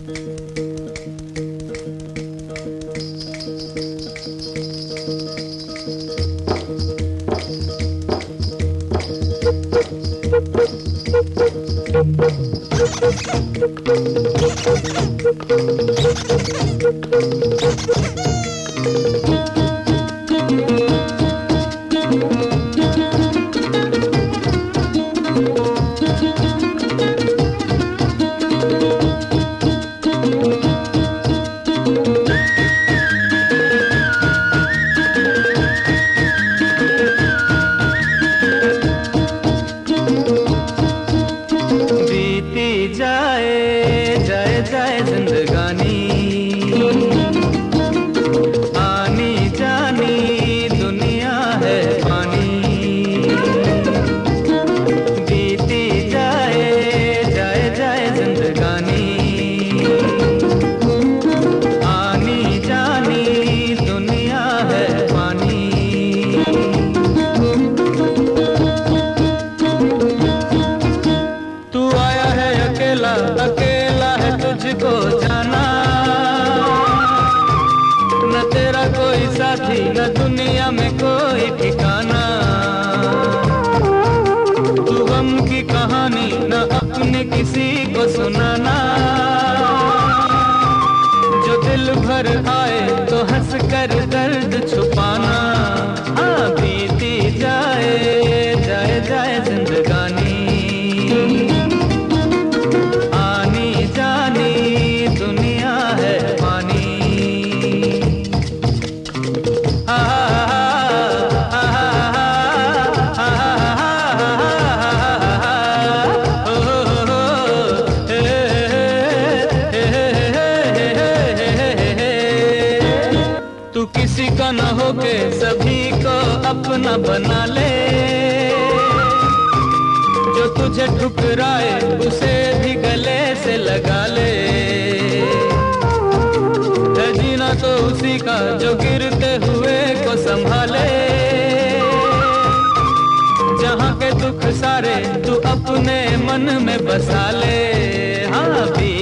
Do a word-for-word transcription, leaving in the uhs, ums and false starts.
बना ले जो तुझे ठुकराए उसे भी गले से लगा ले। है जीना तो उसी का जो गिरते हुए को संभाले। जहाँ के दुख सारे तू अपने मन में बसा ले। हाँ भी